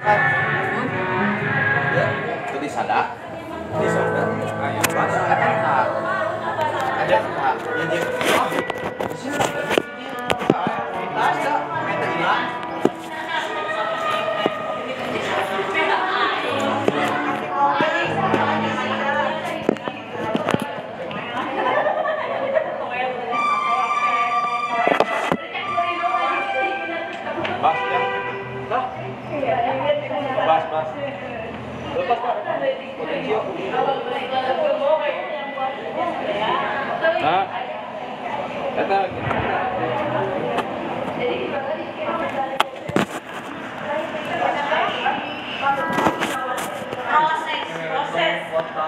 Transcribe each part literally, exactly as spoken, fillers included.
Itu di sada, di sada, ayam bas, ada ada yang di sini ada meter hilang. Bas ya, bas bas. Lepas pak, potensial. Nah, kata lagi. Proses, proses.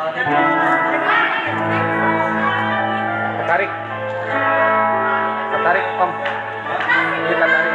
Tarik, tarik om. Ini tarik.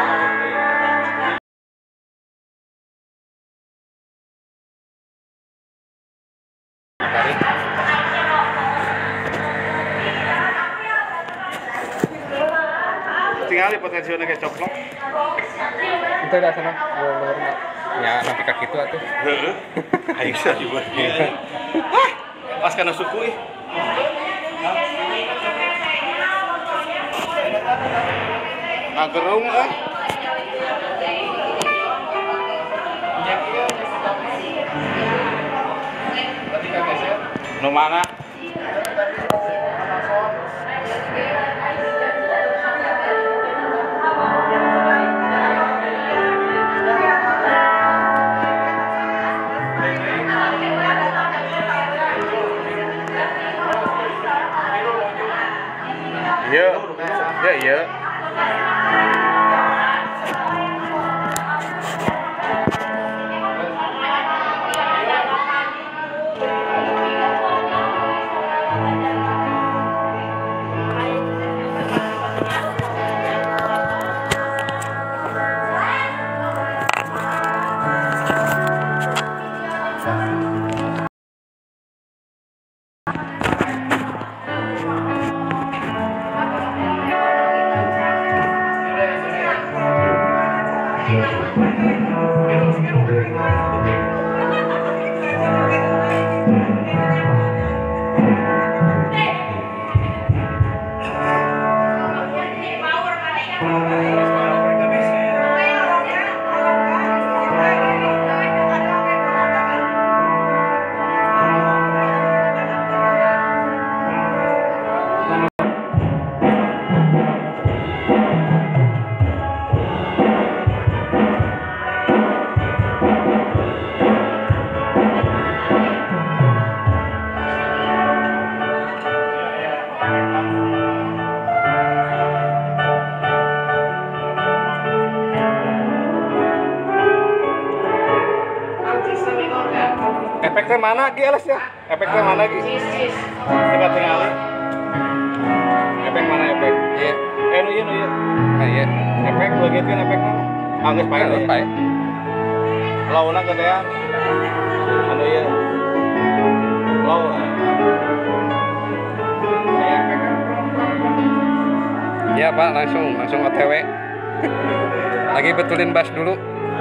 Tinggal di potensinya kayak coplok. Itu udah sana, luar ya nanti kaki itu atuh. Heeh. Ayo sih juga. Wah, pas kana suku ih. Agerung ah. Nu mana? Iya, ya iya. Efeknya mana lagi Ales ya? Efeknya mana lagi? Coba tinggal. Efek mana efek? Iya. Eh nu ieu nu ieu. Ah iya. Efek bagieun efek mah. Anggeus pae ya. Pae. Launa gedean. Anu ieu. Law. Saya efek. Iya Pak, langsung langsung O T W. Lagi betulin bas dulu.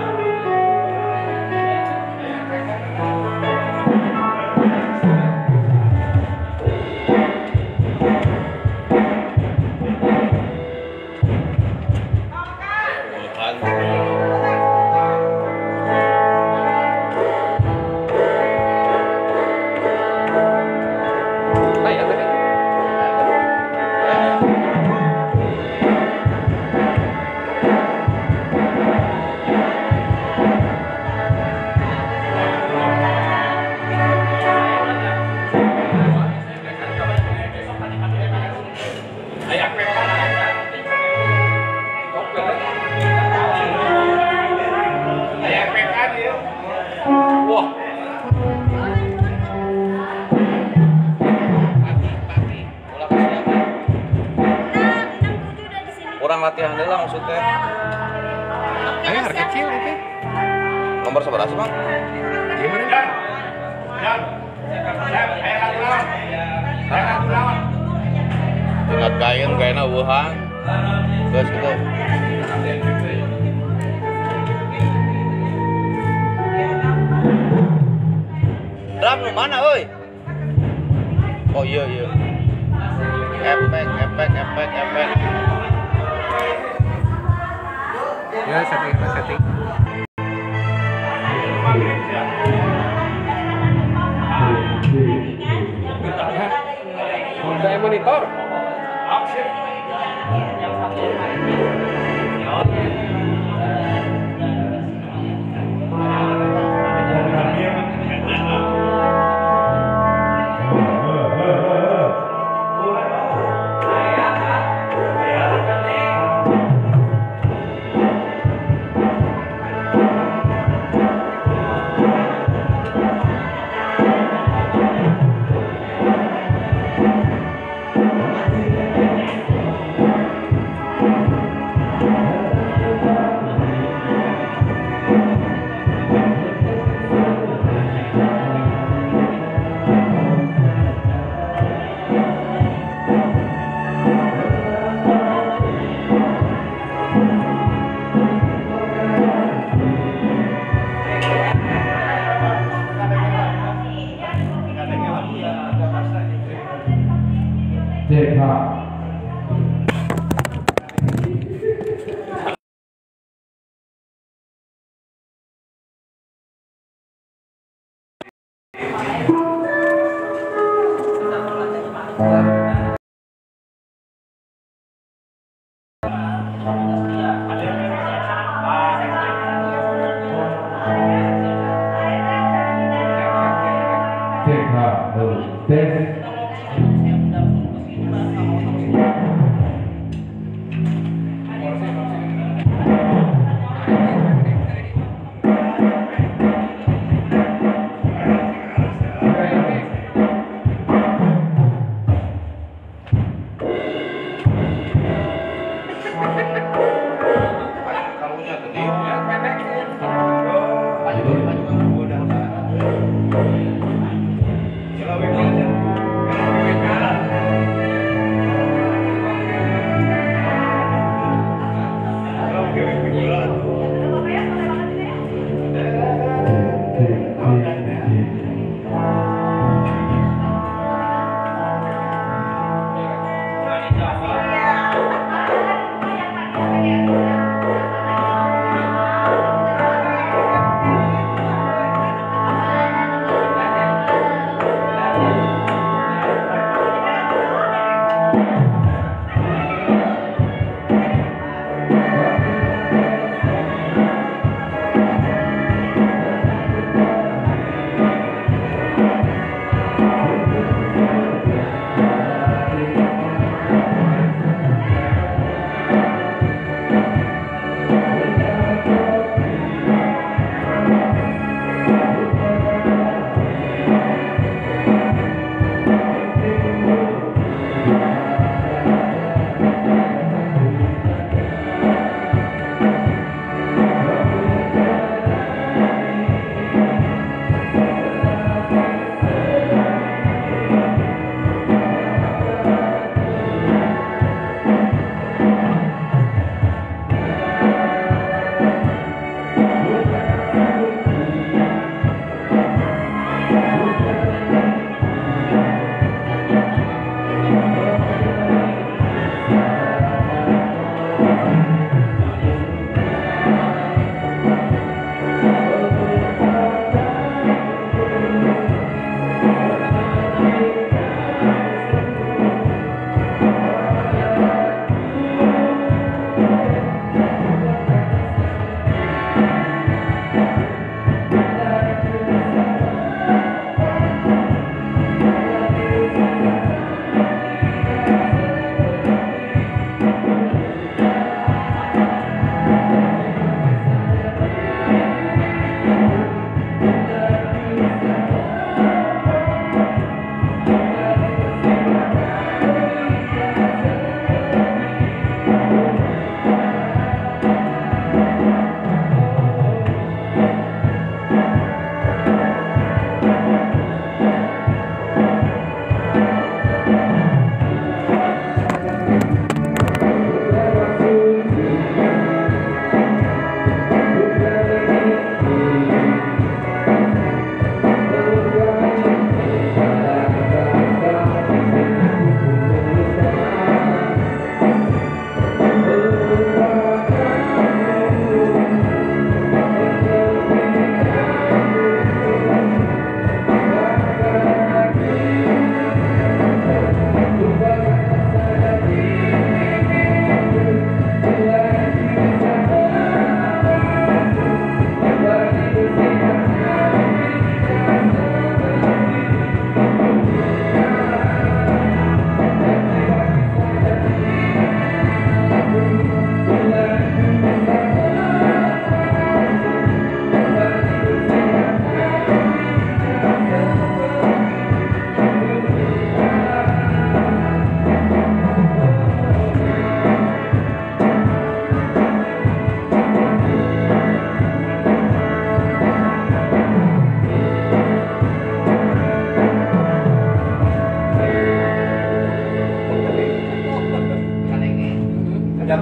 Orang latihan dulu maksudnya. Eh, harga kecil itu. Nomor seberapa sih, Bang? Gimana? Jan. Jan. Ingat kain, kainnya Wuhan. Terus gitu. Drum mana, oi? Oh iya iya. Efek, efek, efek, efek. Ya setting, setting. Udah monitor.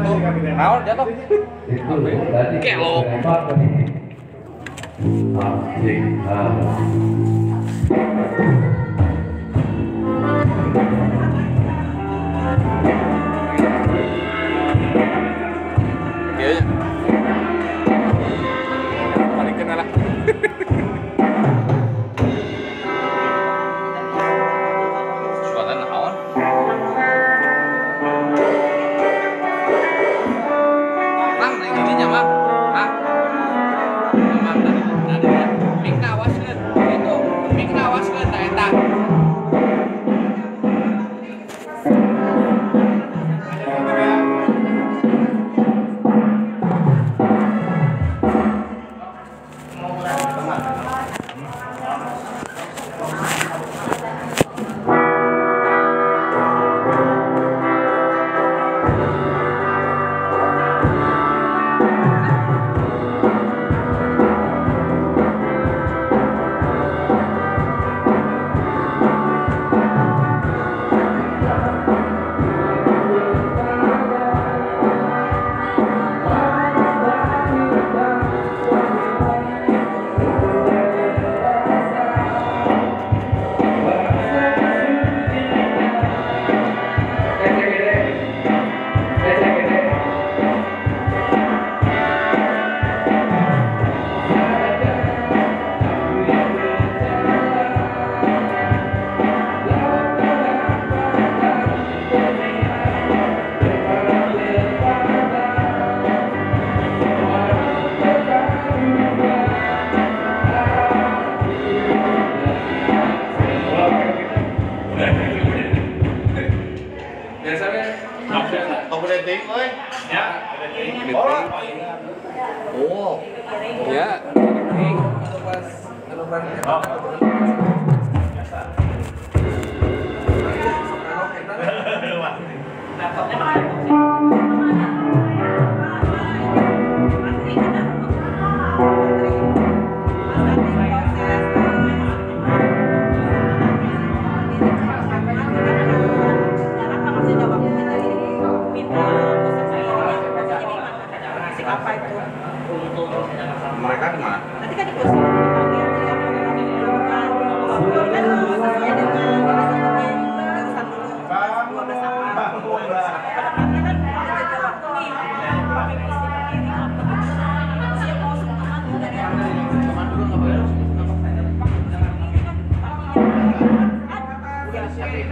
jatuh. Naon jatuh? Kelo. Iya. Paling kenal lah. Suara naon? Mang, yang ininya mang. Ah. Mang tadi tadi mik nawaskeun. Itu mik nawaskeun da eta. Operating, oi. Ya. Oh. Ya. Apa itu? Mereka kemana? Nanti kan di kursi dipanggil ya. Kan posisinya dengan urusan dulu. dua belas sama. Kadang-kadang kan ada waktu nih. Pakai kursi berdiri. Siap mau sungkeman udah ya. Teman dulu nggak boleh. Ya siapin.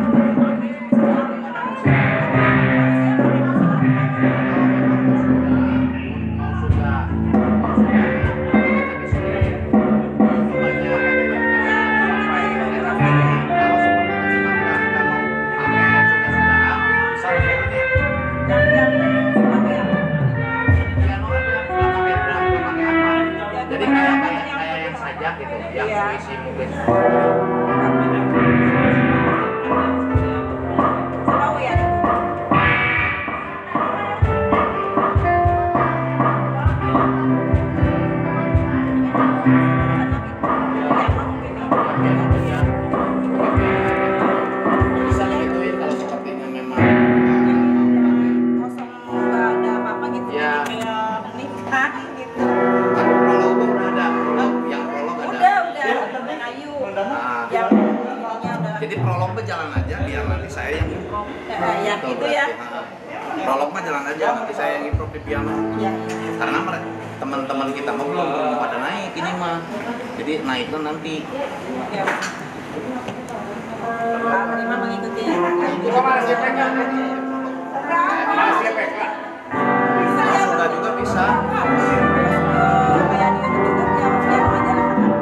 Jadi kayak kayak kayak yang sajak gitu, yang Iya. puisi mungkin. Tahu ya. Bisa digituin kalau sepertinya memang Kosong nggak ada apa-apa gitu. Ya. Kayak nikah gitu. kan prolog tuh udah ada. Yang prolog ada. Udah, udah. Kayu. Nah, Yang ininya udah. jadi prolog mah jalan aja biar nanti saya yang improv. Eh, yang Gitu itu ya. berarti. Nah, prolog mah jalan aja nanti saya yang improv di piano. Iya. Karena mereka teman-teman kita mah belum belum pada naik ini mah. Jadi naiknya nanti. Ya. Pak Prima mengikuti ya. Buka mana sih efeknya? Mana sih efek lah? Kalau sudah juga bisa. Kayak di YouTube itu yang piano aja.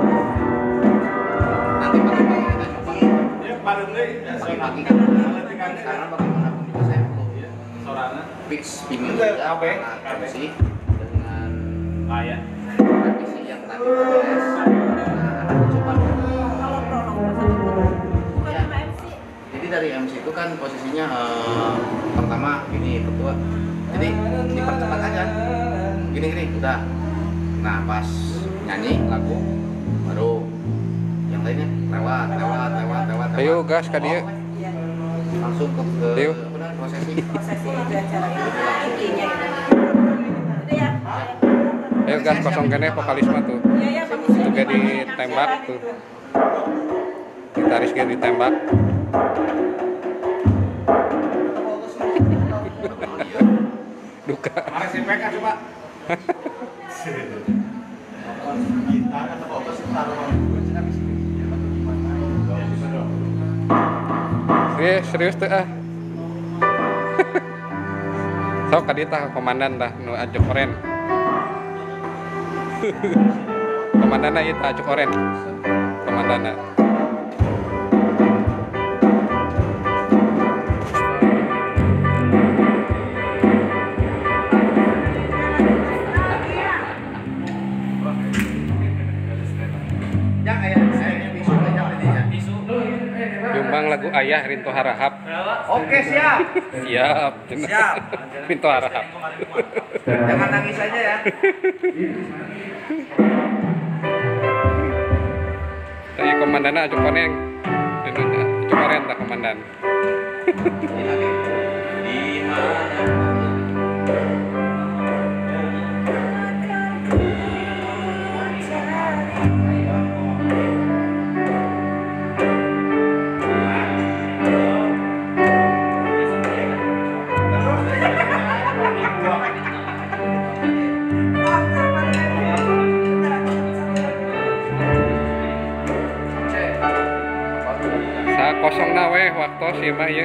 Nanti pagi-pagi kita coba. Ya bareng deui. Pagi-pagi kan karena bagaimanapun juga saya perlu Sorana. fix pingin Bener, juga oke. karena kondisi dengan Ah ya. revisi yang tadi beres. Nah, akan dicoba. Kalau prolog masa itu bukan sama M C. Jadi dari M C itu kan posisinya eh, pertama ini ketua. Jadi dipercepat aja. Gini gini udah. Nah pas nyanyi lagu baru yang lainnya lewat lewat lewat lewat. lewat. Ayo gas ka dieu. Iya. Langsung ke, ke Ayo. apa namanya, prosesi. prosesi itu acara ini intinya itu. Itu ya. Ayo gas kosong kene vokalis mah tuh. Iya ya, bagus. Juga ditembak tuh. Gitaris ge ditembak. Duka. Mari si P K coba. Serius, serius tuh ah. Sok ka dieu tah komandan tah nu acuk oren. Komandanna ieu tah acuk oren. Komandanna. Ya kayak saya bisu aja tadi ya. Nyumbang lagu Ayah Rinto Harahap. Oke, siap. Siap. Siap. Rinto Harahap. Jangan nangis aja ya. Tadi komandanna acuk oren. Acuk oren tah komandan. Ini lagi. Di mana? Sa kosongna we waktu si mah ieu.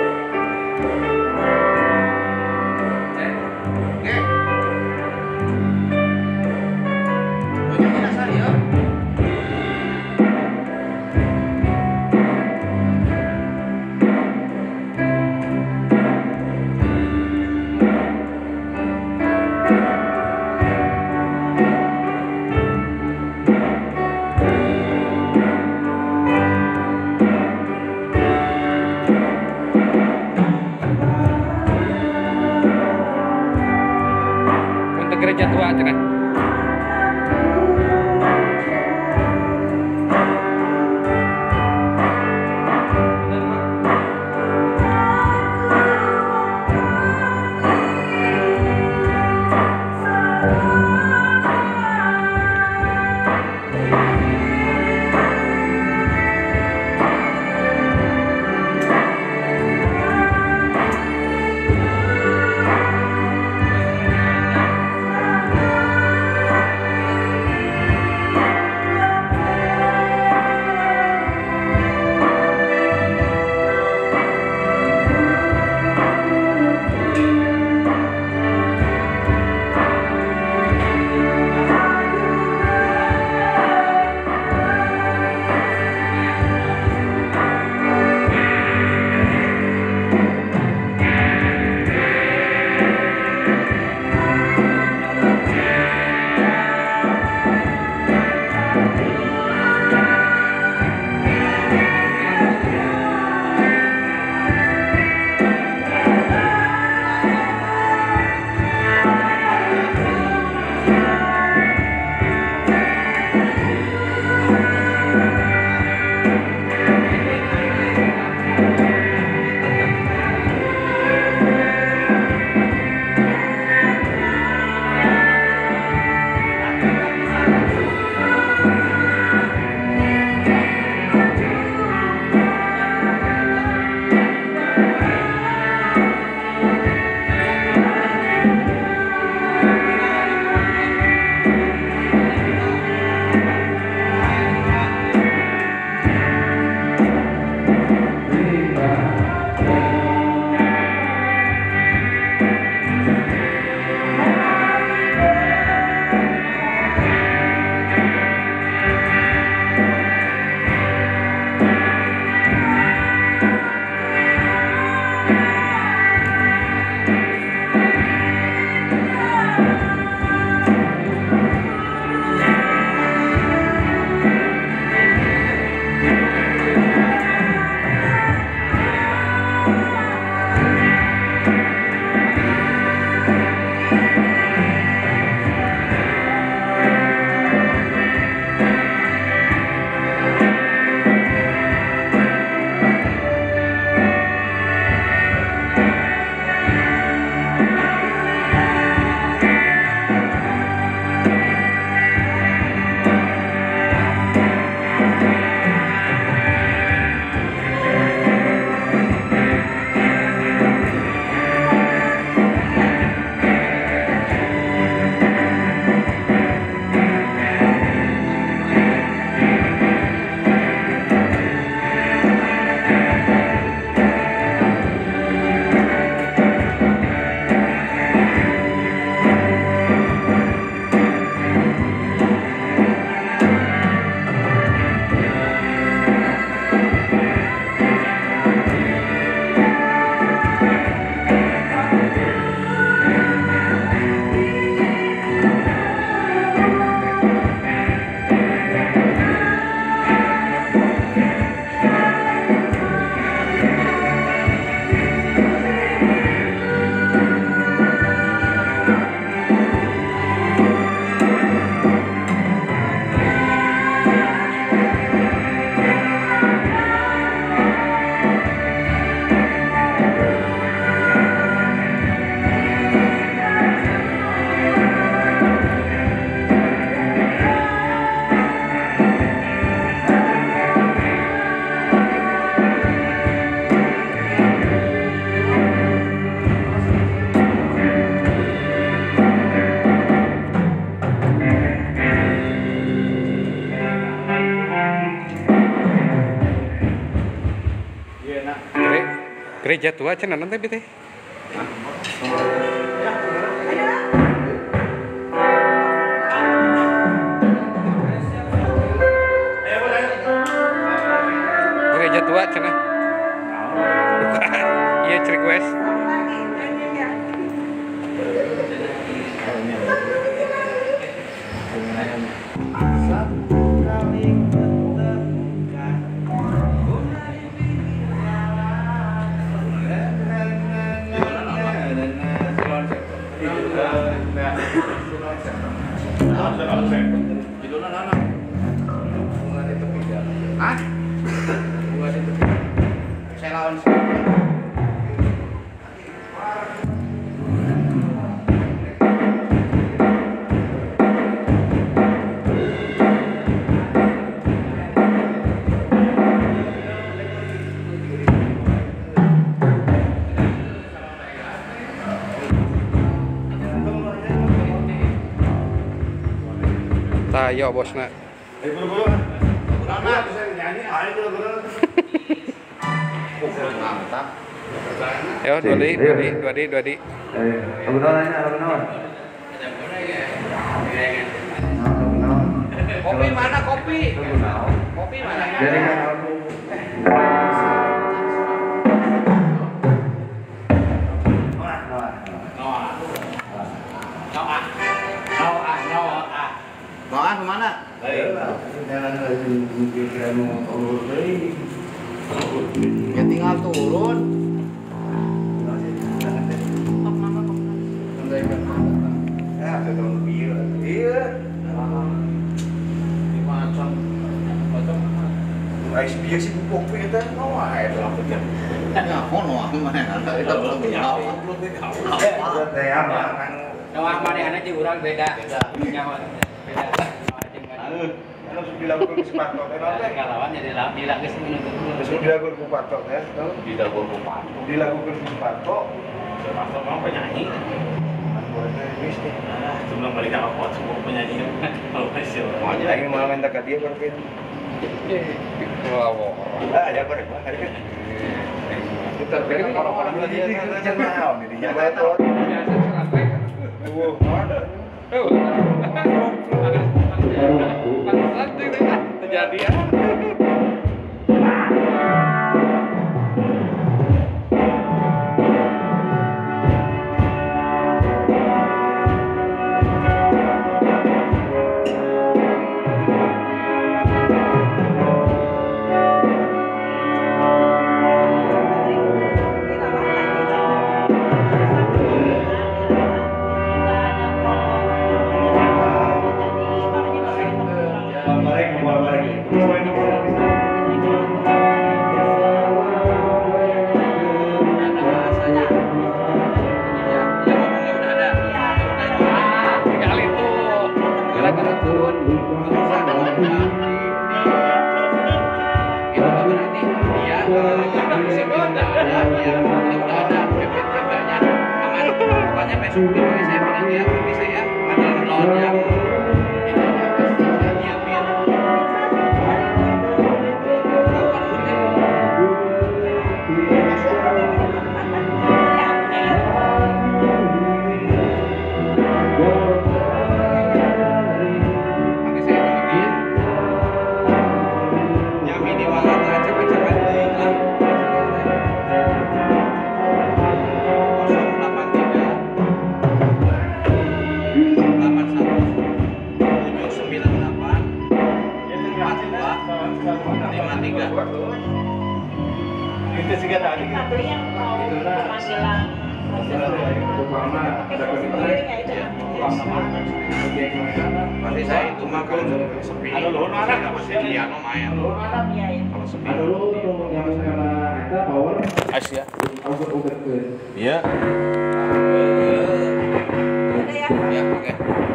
Oke. Bunyi dasar ya. Untuk gereja tua cenah. Gere- Gereja tua cenah nanti bi teh. Gereja tua cenah. Iya cerik wes. Hah? Saya lawan Tayo bosna. mantap. Yo dua di, dua di, dua di, dua di. Kopi mana kopi? Kopi mana? Noah kemana? Ya tinggal turun. Biasa pupuk kita mau air rambutnya. Ya, oh Noah mana? Kita belum tahu. Noah mana anak di urang beda. Nyawa beda. Harus dilakukan sepatu, Kalawan jadi dilagi menuntut harus dilakukan sepatu, ya. Dilakukan kupat. Dilakukan sepatu. Sepatu mau penyanyi. Sebelum balik apa kuat semua penyanyi. Kalau masih. Lagi mau minta ke dia berpin. Wow. Ah, ada korek, ada kan? Kita berikan orang-orang lagi kerja mau nih dia betul. Biasa santai. Tuh, Oh. Santai terjadi ya. Kali itu gara-gara turun. Itu berarti dia musim udah ada, ya udah ada pepet-pepetnya aman. Pokoknya besok dimulai saya bilang dia tapi saya ada lawan yang ininya pasti saya nyiapin. Pakai saya nyiapin. Yang minimal aja cepet-cepet beli lah. nol delapan tiga delapan satu tujuh sembilan delapan empat dua lima tiga. Kita sih kan tadi. Tapi yang mau panggilan Pasti saya itu mah kalau sepi. Piano main. Kalau sepi. Asia. Iya. Ya, oke.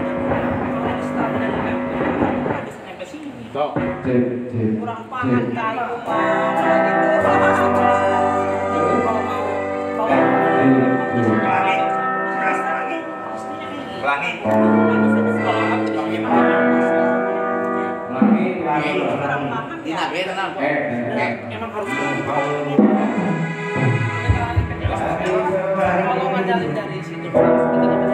Sok. kurang pangan kayu kalau mau Pelangi. kurang pangan Ini ya nak tenang. emang harus tinggalin dari situ kita dapat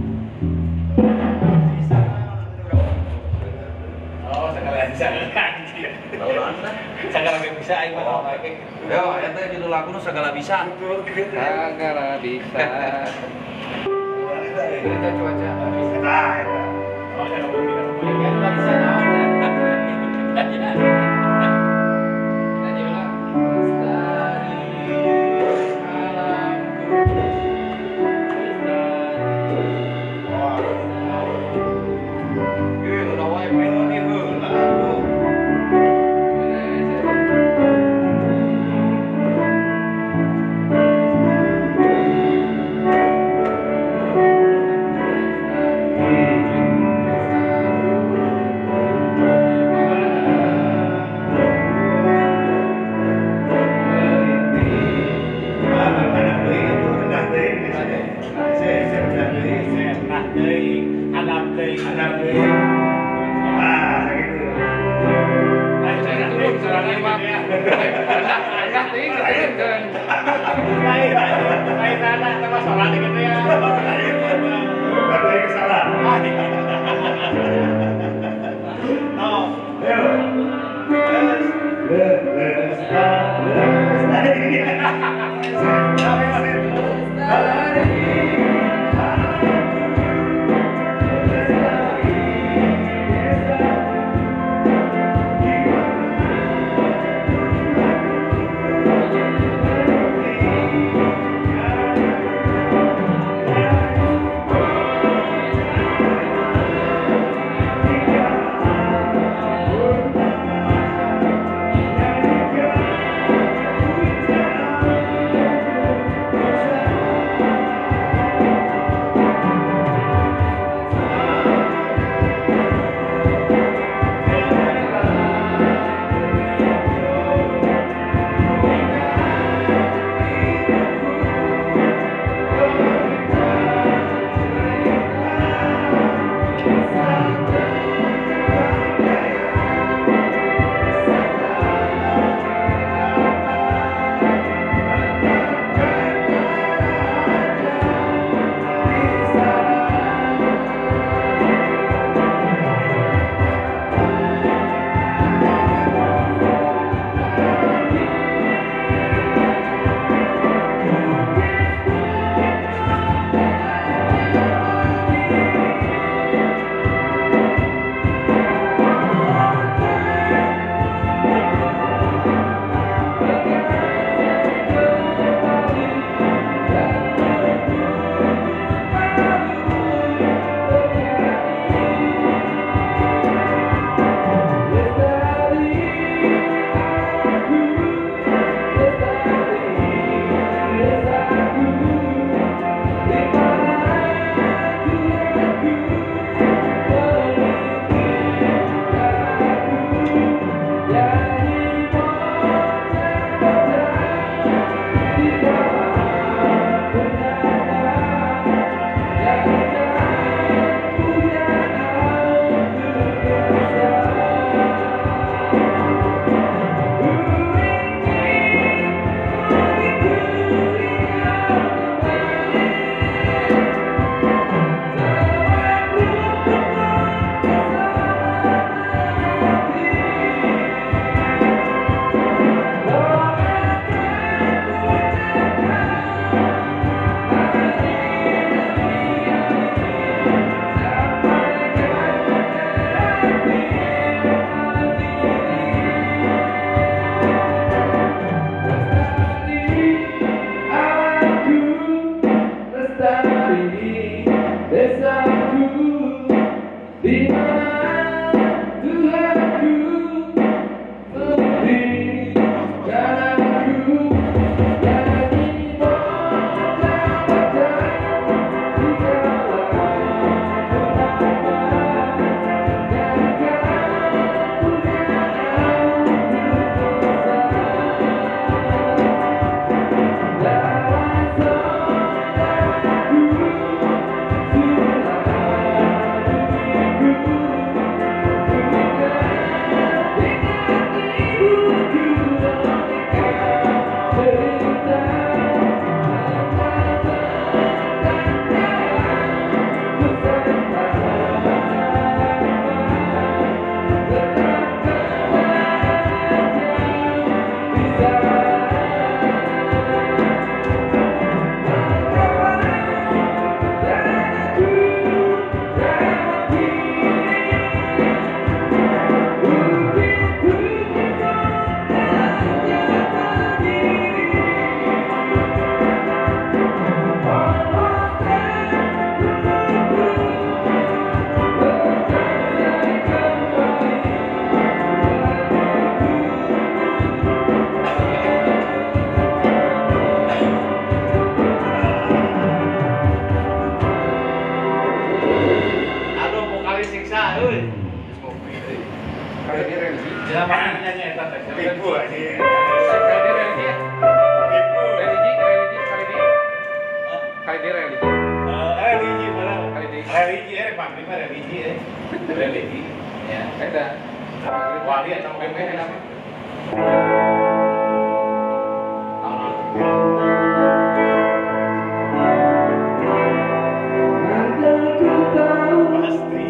Oh, sekalian jangan. Tahu naon dah. Sekarang nggak bisa aing mah naon lagi. Yo, eta judul lagu nu segala bisa. Segala bisa. Berita cuaca. Oh, ya, ngomong gini, ngomong gini. Kan nggak bisa naon. Tadi ulang. Lestari alamku. Ieu udah wae main lagi heula. Lestari Kali di religi. Jangan mana nyanyi eta teh. Ibu aja. Kali di religi. Religi, religi kali di. Kali di religi. Religi mana? Kali di. Religi eh Pak, ini religi eh. Religi. Ya, beda. Wali atau B M W enak. pasti.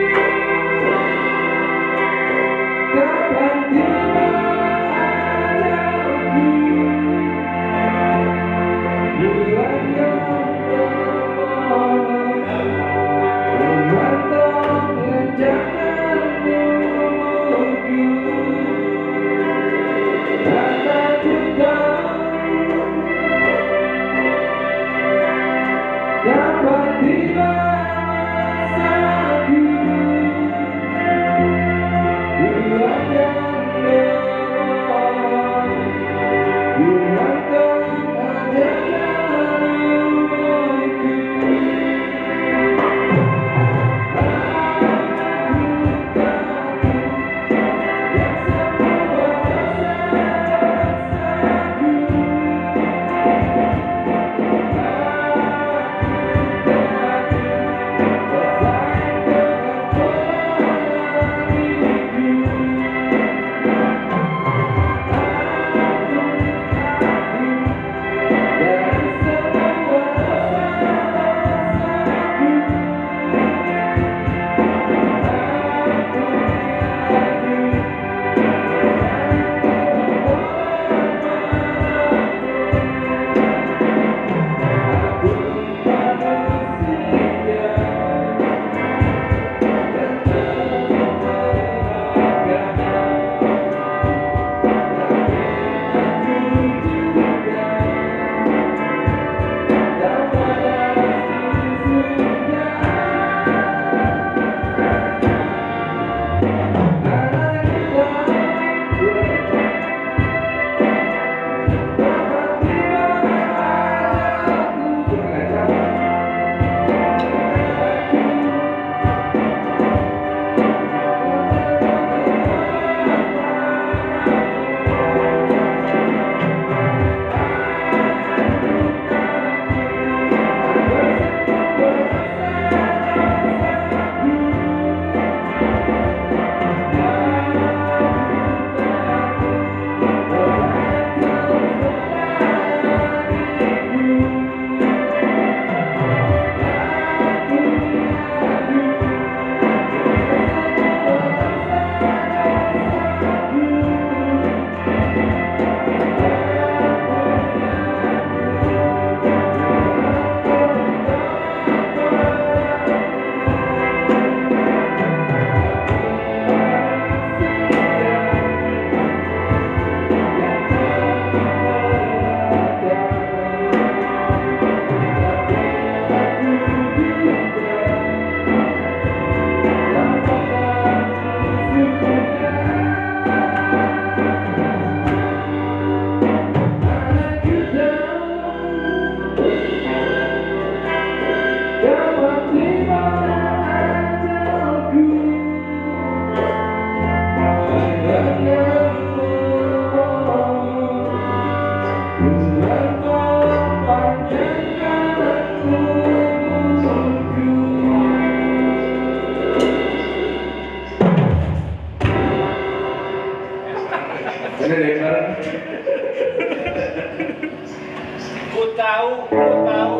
Ku tahu, ku tahu.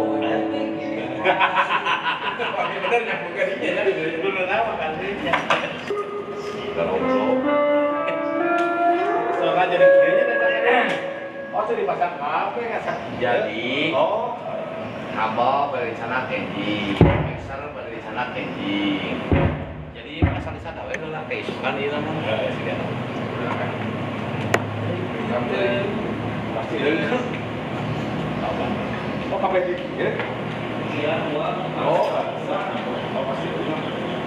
Bener nyambung kadinya ya. Belum tahu kan dia. Kalau soalnya jadi kayaknya datangnya. Oh, itu dipasang apa ya? Jadi, oh, kabel berencana kendi, mixer berencana kendi. Jadi pasang di sana, weh lah keisukan ini nama. ya sih kan. Pasti dengar. Oh, kapan di? Iya, dua. Oh, oh pasti dengar.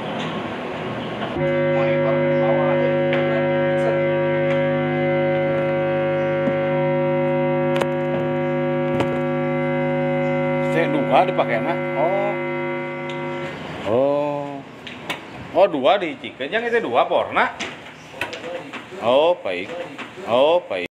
Monitor di bawah aja. C dua dipakai mah. Oh. Oh. Oh, dua dicikeun yang itu dua porna. Oh, baik. Oh, baik.